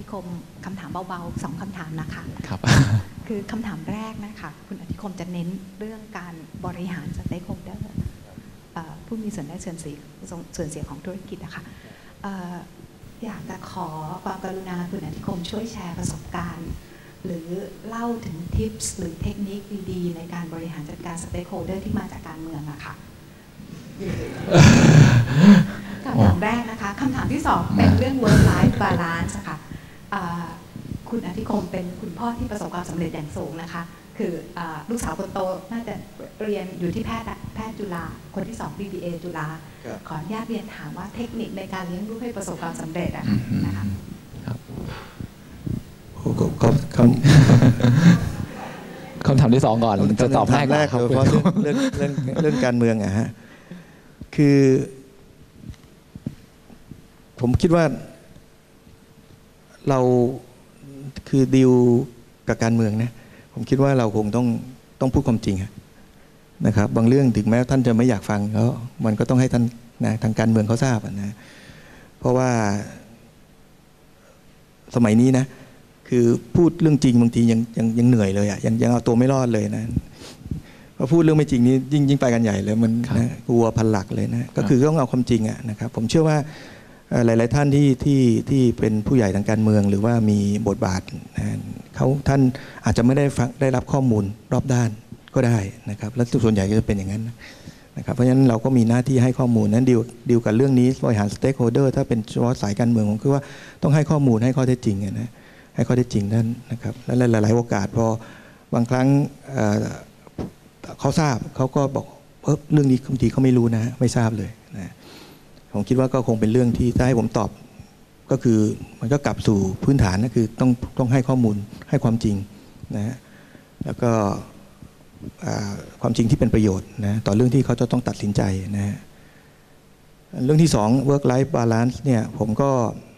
คมคำถามเบาๆ2คำถามนะคะครับคือคำถามแรกนะคะคุณอธิคมจะเน้นเรื่องการบริหารสเต็กโฮลเดอร์ผู้มีส่วนได้ส่วนเสียของธุรกิจนะคะอยากจะขอความกรุณาคุณอธิคมช่วยแชร์ประสบการณ์หรือเล่าถึงทิปส์หรือเทคนิคดีๆในการบริหารจัดการสเต็กโฮลเดอร์ที่มาจากการเมืองอะค่ะคำถามแรกนะคะคำถามที่2เป็นเรื่อง work life balance ค่ะคุณอธิคมเป็นคุณพ่อที่ประสบความสำเร็จอย่างสูงนะคะคือลูกสาวคนโตน่าจะเรียนอยู่ที่แพทย์จุฬาคนที่2 BBA จุฬาขออนุญาตเรียนถามว่าเทคนิคในการเลี้ยงลูกให้ประสบความสำเร็จนะคะคำถามที่2ก่อนจะตอบแรกครับเพราะเรื่องการเมืองอะฮะคือผมคิดว่าเราคือดีลกับการเมืองนะผมคิดว่าเราคงต้องพูดความจริงนะครับบางเรื่องถึงแม้ท่านจะไม่อยากฟังแล้วมันก็ต้องให้ท่านนะทางการเมืองเขาทราบนะเพราะว่าสมัยนี้นะคือพูดเรื่องจริงบางทียังเหนื่อยเลยอ่ะยังเอาตัวไม่รอดเลยนะพอพูดเรื่องไม่จริงนี้ยิ่งไปกันใหญ่เลยมันนะกลัวพันหลักเลยนะก็คือต้องเอาความจริงอ่ะนะครับผมเชื่อว่าหลายๆท่านที่เป็นผู้ใหญ่ทางการเมืองหรือว่ามีบทบาทท่านอาจจะไม่ได้รับข้อมูลรอบด้านก็ได้นะครับและส่วนใหญ่ก็จะเป็นอย่างนั้นนะครับเพราะฉะนั้นเราก็มีหน้าที่ให้ข้อมูลนั้นดีลกับเรื่องนี้บริหารสเต็กโฮลเดอร์ถ้าเป็นเฉพาะสายการเมืองผมคิดว่าต้องให้ข้อมูลให้ข้อเท็จจริงนะให้ข้อเท็จจริงนั่นนะครับและหลายๆโอกาสพอบางครั้งเขาทราบเขาก็บอกเรื่องนี้บางทีเขาไม่รู้นะไม่ทราบเลยนะผมคิดว่าก็คงเป็นเรื่องที่ถ้าให้ผมตอบก็คือมันก็กลับสู่พื้นฐานนะคือต้องให้ข้อมูลให้ความจริงนะแล้วก็ความจริงที่เป็นประโยชน์นะต่อเรื่องที่เขาจะต้องตัดสินใจนะเรื่องที่2 work life balance เนี่ยผมก็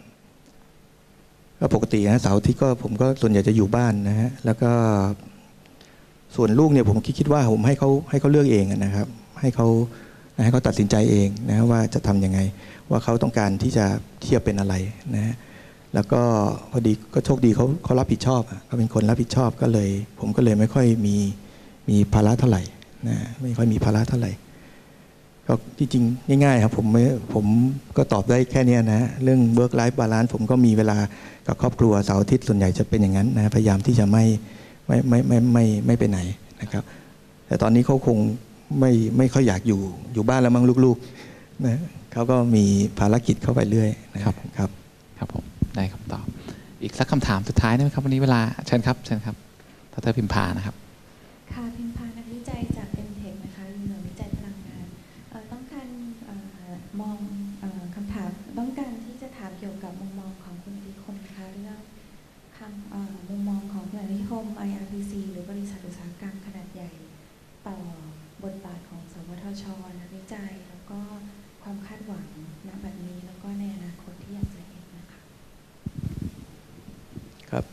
ปกตินะเสาร์อาทิตย์ก็ผมก็ส่วนใหญ่จะอยู่บ้านนะฮะแล้วก็ส่วนลูกเนี่ยผมคิดว่าผมให้เขาเลือกเองนะครับให้เขาตัดสินใจเองนะว่าจะทำยังไงว่าเขาต้องการที่จะเป็นอะไรนะแล้วก็พอดีก็โชคดีเขารับผิดชอบเขาเป็นคนรับผิดชอบก็เลยผมก็เลยไม่ค่อยมีภาระเท่าไหร่นะไม่ค่อยมีภาระเท่าไหร่ก็ที่จริงง่ายๆครับผมก็ตอบได้แค่นี้นะเรื่อง work life balance ผมก็มีเวลากับครอบครัวเสาร์อาทิตย์ส่วนใหญ่จะเป็นอย่างนั้นนะพยายามที่จะไม่ไปไหนนะครับแต่ตอนนี้เขาคงไม่ค่อยอยากอยู่บ้านแล้วมั้งลูกๆนะเขาก็มีภารกิจเข้าไปเรื่อยนะครับครับผมได้คำตอบอีกสักคำถามสุดท้ายได้ไหมครับวันนี้เวลาเชิญครับดร.พิมพานะครับค่ะพิมพานักวิจัยจาก MTech นะคะหน่วยวิจัยพลังงานต้องการมองคำถามต้องการที่จะถามเกี่ยวกับมุมมองของคุณอธิคมนะคะเรื่องมุมมองของคุณอธิคม IRPC หรือบริษัทอุตสาหกรรมขนาดใหญ่ต่อบทบาทของสวทช.นักวิจัยแล้วก็ความคาดหวังณบัดนี้แล้วก็ในอนาคตที่อยากจะเห็นนะคะครับ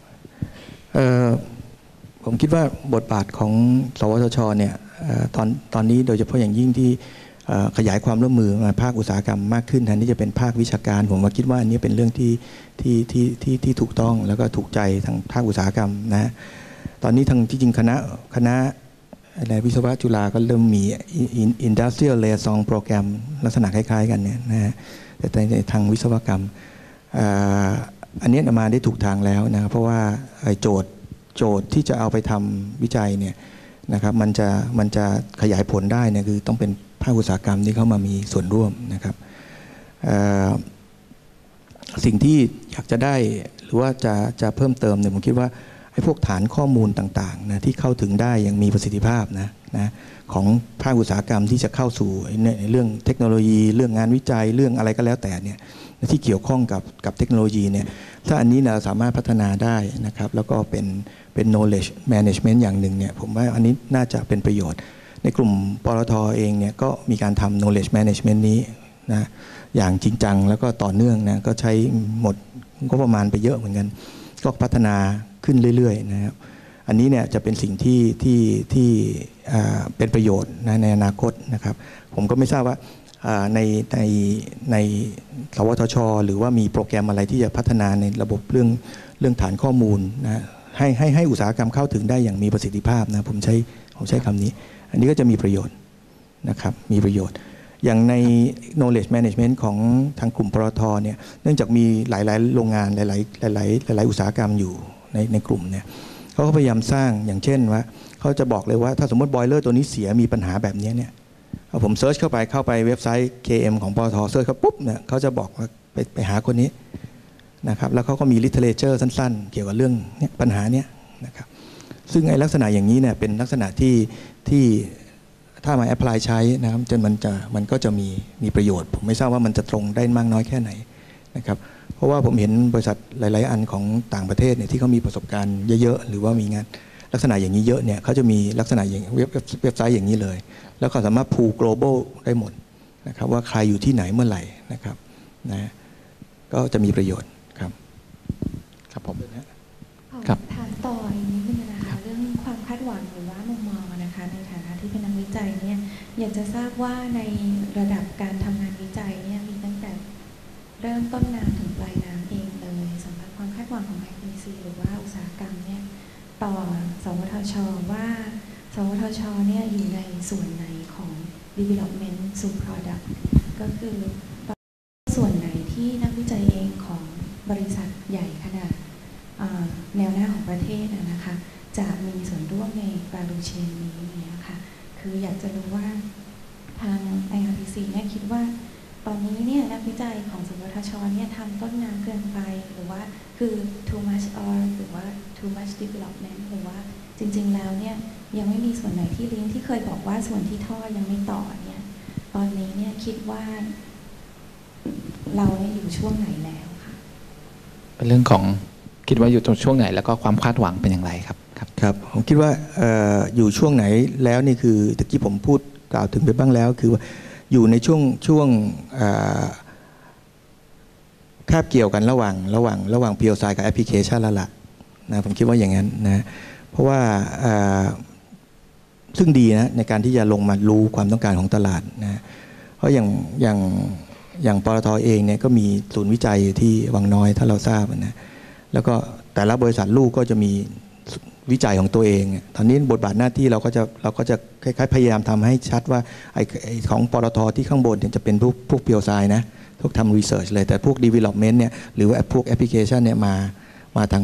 ผมคิดว่าบทบาทของสวทช.เนี่ยตอนนี้โดยเฉพาะอย่างยิ่งที่ขยายความร่วมมือมาภาคอุตสาหกรรมมากขึ้นแทนที่จะเป็นภาควิชาการผมคิดว่าอันนี้เป็นเรื่องที่ถูกต้องแล้วก็ถูกใจทางภาคอุตสาหกรรมนะตอนนี้ทางที่จริงคณะอะไรวิศวะจุฬาก็เริ่มมี Industrial Liaison Program ลักษณะคล้ายๆกันเนี่ยนะฮะแต่ในทางวิศวกรรมอันนี้มาได้ถูกทางแล้วนะเพราะว่าโจทย์ที่จะเอาไปทำวิจัยเนี่ยนะครับมันจะขยายผลได้เนี่ยคือต้องเป็นภาคอุตสาหกรรมที่เข้ามามีส่วนร่วมนะครับสิ่งที่อยากจะได้หรือว่าจะเพิ่มเติมเนี่ยผมคิดว่าไอ้พวกฐานข้อมูลต่างๆนะที่เข้าถึงได้อย่างมีประสิทธิภาพนะของภาคอุตสาหกรรมที่จะเข้าสู่ในเรื่องเทคโนโลยีเรื่องงานวิจัยเรื่องอะไรก็แล้วแต่เนี่ยที่เกี่ยวข้องกับเทคโนโลยีเนี่ยถ้าอันนี้เราสามารถพัฒนาได้นะครับแล้วก็เป็น knowledge management อย่างหนึ่งเนี่ยผมว่าอันนี้น่าจะเป็นประโยชน์ในกลุ่มปตท.เองเนี่ยก็มีการทำ knowledge management นี้นะอย่างจริงจังแล้วก็ต่อเนื่องนะก็ใช้หมดก็ประมาณไปเยอะเหมือนกันก็พัฒนาขึ้นเรื่อยๆนะครับอันนี้เนี่ยจะเป็นสิ่งที่เป็นประโยชน์ในอนาคตนะครับผมก็ไม่ทราบว่าในในสวทช.หรือว่ามีโปรแกรมอะไรที่จะพัฒนาในระบบเรื่องฐานข้อมูลนะให้อุตสาหกรรมเข้าถึงได้อย่างมีประสิทธิภาพนะผมใช้คำนี้อันนี้ก็จะมีประโยชน์นะครับมีประโยชน์อย่างใน knowledge management ของทางกลุ่มปตท.เนี่ยเนื่องจากมีหลายๆโรงงานหลายอุตสาหกรรมอยู่ในกลุ่มเนี่ยเขาก็พยายามสร้างอย่างเช่นว่าเขาจะบอกเลยว่าถ้าสมมติบอยเลอร์ตัวนี้เสียมีปัญหาแบบนี้เนี่ยผมเซิร์ชเข้าไปเว็บไซต์ KM ของปตท.เซิร์ชเขาปุ๊บเนี่ยเขาจะบอกว่าไปหาคนนี้นะครับแล้วเขาก็มี literature สั้นๆเกี่ยวกับเรื่องนี้ปัญหาเนี้ยนะครับซึ่งไอ้ลักษณะอย่างนี้เนี่ยเป็นลักษณะที่ถ้ามาแอพพลายใช้นะครับมันก็จะมีประโยชน์ผมไม่ทราบว่ามันจะตรงได้มากน้อยแค่ไหนนะครับเพราะว่าผมเห็นบริษัทหลายๆอันของต่างประเทศเนี่ยที่เขามีประสบการณ์เยอะๆหรือว่ามีงานลักษณะอย่างนี้เยอะเนี่ยเขาจะมีลักษณะอย่างเว็บไซต์อย่างนี้เลยแล้วก็สามารถ pool global ได้หมดนะครับว่าใครอยู่ที่ไหนเมื่อไหร่นะครับนะก็จะมีประโยชน์ครับครับผมครับถามต่ออีกนิดนึงนะคะเรื่องความคาดหวังหรือว่ามุมมองนะคะในฐานะที่เป็นนักวิจัยเนี่ยอยากจะทราบว่าในระดับการทำงานวิจัยเนี่ยมีตั้งแต่เริ่มต้นน้ำถึงปลายน้ำเองเลยสำหรับความคาดหวังของ IPC หรือว่าอุตสาหกรรมเนี่ยต่อสวทช.ว่าสวทช.เนี่ยอยู่ในส่วนไหนของ development สู่ product ก็คือส่วนไหนที่นักวิจัยเองของบริษัทใหญ่ขนาดแนวหน้าของประเทศนะคะจะมีส่วนร่วมใน value chain นี้เนี่ยค่ะคืออยากจะรู้ว่าทาง IRPC เนี่ยคิดว่าตอนนี้เนี่ยนักวิจัยของสวทช.เนี่ยทำต้นน้ำเกินไปหรือว่าคือ too much or หรือว่า too much development หรือว่าจริงๆแล้วเนี่ยยังไม่มีส่วนไหนที่ลิงก์ที่เคยบอกว่าส่วนที่ท่อยังไม่ต่อเนี่ยตอนนี้เนี่ยคิดว่าเราเนี่ยอยู่ช่วงไหนแล้วค่ะเป็นเรื่องของคิดว่าอยู่ตรงช่วงไหนแล้วก็ความคาดหวังเป็นอย่างไรครับครับผมคิดว่าอยู่ช่วงไหนแล้วนี่คือตะกี้ผมพูดกล่าวถึงไปบ้างแล้วคือว่าอยู่ในช่วงคาบเกี่ยวกันระหว่าง PLC กับแอปพลิเคชันแล้วล่ะนะผมคิดว่าอย่างนั้นนะเพราะว่าซึ่งดีนะในการที่จะลงมารู้ความต้องการของตลาดนะเพราะอย่างปตท.เองเนี่ยก็มีศูนย์วิจัยที่วังน้อยถ้าเราทราบนะแล้วก็แต่ละบริษัทลูกก็จะมีวิจัยของตัวเองตอนนี้บทบาทหน้าที่เราก็จะคล้ายๆพยายามทำให้ชัดว่าไอ้ของปตท.ที่ข้างบนเนี่ยจะเป็นพวก PLC นะพวกทำรีเสิร์ชเลยแต่พวก development เนี่ยหรือว่าพวกแอปพลิเคชันเนี่ยมาทาง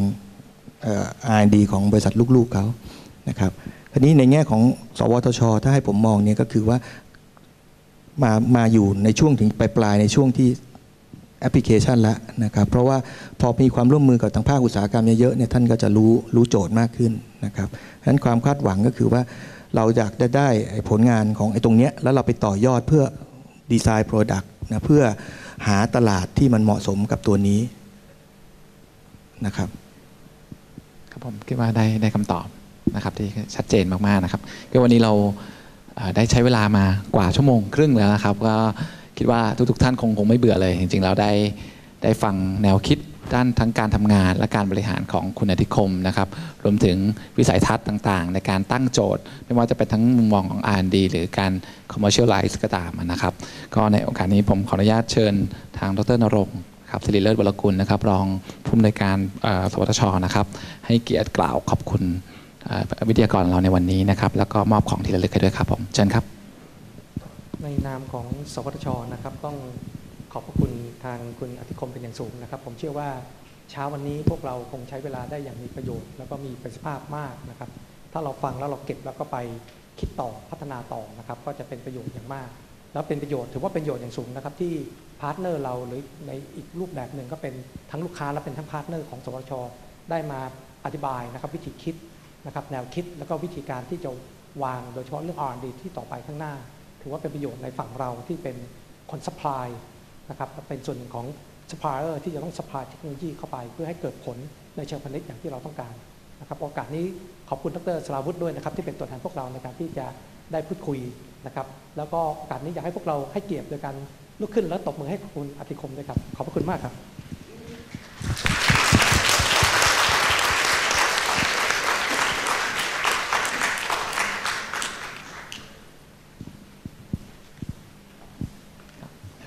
R&D ของบริษัทลูกๆเขานะครับทีนี้ในแง่ของสวทช.ถ้าให้ผมมองเนี่ยก็คือว่ามาอยู่ในช่วงถึงปลายในช่วงที่แอปพลิเคชันแล้วนะครับเพราะว่าพอมีความร่วมมือกับทางภาคอุตสาหกรรมเยอะๆเนี่ยท่านก็จะรู้โจทย์มากขึ้นนะครับฉะนั้นความคาดหวังก็คือว่าเราอยากได้ผลงานของไอ้ตรงเนี้ยแล้วเราไปต่อยอดเพื่อดีไซน์โปรดักต์นะเพื่อหาตลาดที่มันเหมาะสมกับตัวนี้นะครับครับผมคิดว่าได้คำตอบนะครับที่ชัดเจนมากๆนะครับก็วันนี้เราได้ใช้เวลามากว่าชั่วโมงครึ่งแล้วนะครับก็คิดว่าทุกท่านคงไม่เบื่อเลยจริงๆเราได้ฟังแนวคิดด้านทั้งการทำงานและการบริหารของคุณอธิคมนะครับรวมถึงวิสัยทัศน์ต่างๆในการตั้งโจทย์ไม่ว่าจะเป็นทั้งมุมมองของ R&D หรือการ commercialize ก็ตามนะครับก็ในโอกาสนี้ผมขออนุญาตเชิญทางดร.ณรงค์ครับศิริเลิศวรกุลนะครับรองผู้อำนวยการสวทช.นะครับให้เกียรติกล่าวขอบคุณวิทยากรเราในวันนี้นะครับแล้วก็มอบของที่ระลึกให้ด้วยครับผมเชิญครับในนามของสวทช.นะครับต้องขอบพระคุณทางคุณอธิคมเป็นอย่างสูงนะครับผมเชื่อว่าเช้าวันนี้พวกเราคงใช้เวลาได้อย่างมีประโยชน์แล้วก็มีประสิทธิภาพมากนะครับถ้าเราฟังแล้วเราเก็บแล้วก็ไปคิดต่อพัฒนาต่อนะครับก็จะเป็นประโยชน์อย่างมากแล้วเป็นประโยชน์ถือว่าเป็นประโยชน์อย่างสูงนะครับที่พาร์ทเนอร์เราหรือในอีกรูปแบบหนึ่งก็เป็นทั้งลูกค้าและเป็นทั้งพาร์ทเนอร์ของสวทช.ได้มาอธิบายนะครับวิธีคิดนะครับแนวคิดแล้วก็วิธีการที่จะวางโดยเฉพาะเรื่อง R&D ที่ต่อไปข้างหน้าถือว่าเป็นประโยชน์ในฝั่งเราที่เป็นคนซัพพลายนะครับเป็นส่วนหนึ่งของซัพพลายเออร์ที่จะต้องซัพพลายเทคโนโลยีเข้าไปเพื่อให้เกิดผลในเชิงพาณิชย์อย่างที่เราต้องการนะครับโอกาสนี้ขอบคุณดร.สราวุธด้วยนะครับที่เป็นตัวแทนพวกเราในการที่จะได้พูดคุยนะครับแล้วก็โอกาสนี้อยากให้พวกเราให้เกียรติโดยการลุกขึ้นแล้วตบมือให้คุณอธิคมด้วยครับขอบพระคุณมากครับ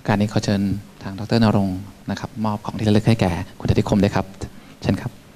การนี้ขอเชิญทางดร.ณรงค์นะครับมอบของที่ระลึกให้แก่คุณอธิคมด้วยครับเชิญครับ